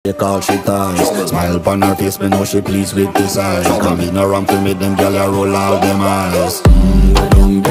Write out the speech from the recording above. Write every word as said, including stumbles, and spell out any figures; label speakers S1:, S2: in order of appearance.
S1: Take all she ties. Smile upon her face, me know she pleased with this eye. Come in around to me, them gyal a roll out them eyes. Mm,